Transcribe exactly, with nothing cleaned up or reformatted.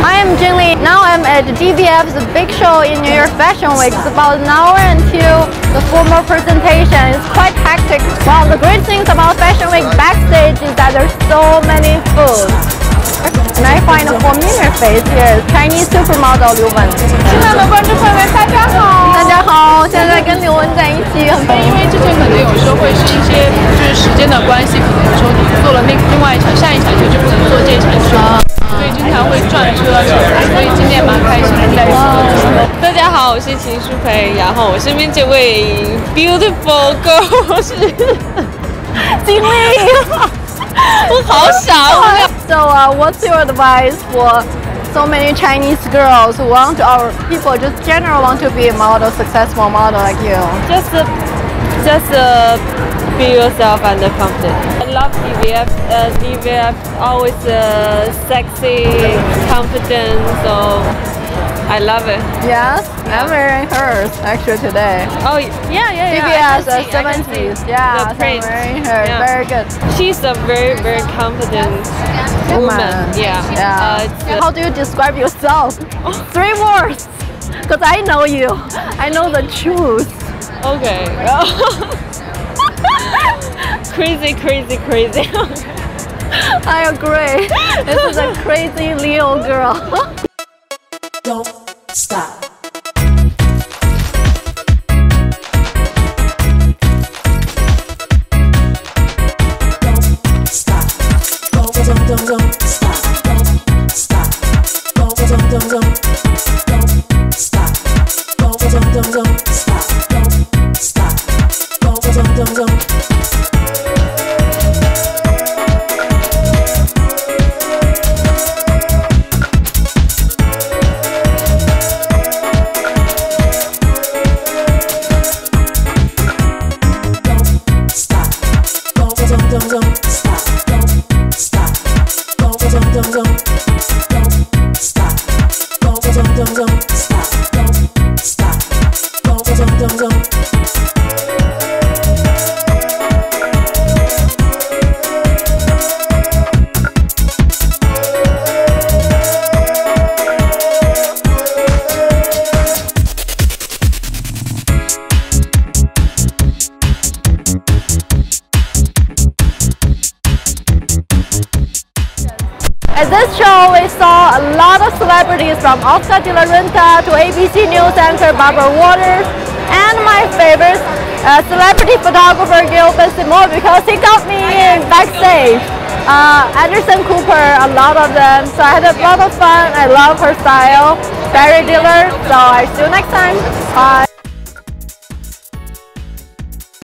I am Jing. Now I'm at D V F's big show in New York Fashion Week. It's about an hour until the formal presentation. It's quite hectic. Well, the great things about Fashion Week backstage is that there's so many foods. And I find a familiar face here, Chinese supermodel 刘雯。亲爱的观众朋友们，大家好！大家好，现在跟刘雯在一起，很因为之前可能有时候会是一些就是时间的关系，可能有时候你做了那另外一场下一场秀就不能做这场秀，所以经常会转车什么的，所以今天蛮开心的在一起做。大家好，我是秦舒培，然后我身边这位 beautiful girl 是经理。 我好傻。 So, uh, what's your advice for so many Chinese girls who want, or people just generally want to be a model, successful model like you? Just, uh, just uh, be yourself and confident. I love D V F. Uh, D V F always uh, sexy, confident. So I love it. Yes, yeah. I'm wearing hers actually today. Oh yeah, yeah, yeah. D V S uh, seventies. Yeah, the print. I'm wearing her. Yeah. Very good. She's a very, very confident woman. Yeah. Yeah. Uh, How do you describe yourself? Three words. Because I know you. I know the truth. Okay. Crazy, crazy, crazy. I agree. This is a crazy Leo girl. Don't stop. Don't stop. Don't, don't, don't, don't stop. Don't stop. Don't, don't, don't, don't. Don't stop. Don't, don't, don't, don't stop. Don't stop. Don't, don't, don't, don't. Don't, don't stop, don't stop, don't, don't, don't, don't, don't stop, don't, don't, don't, don't stop, don't stop, don't, don't, don't, don't. At this show, we saw a lot of celebrities from Oscar de la Renta to A B C News anchor Barbara Waters, and my favorite, uh, celebrity photographer Gil Bessimo, because he got me in backstage. Uh, Anderson Cooper, a lot of them. So I had a lot of fun. I love her style. Barry Diller. So I see you next time. Bye.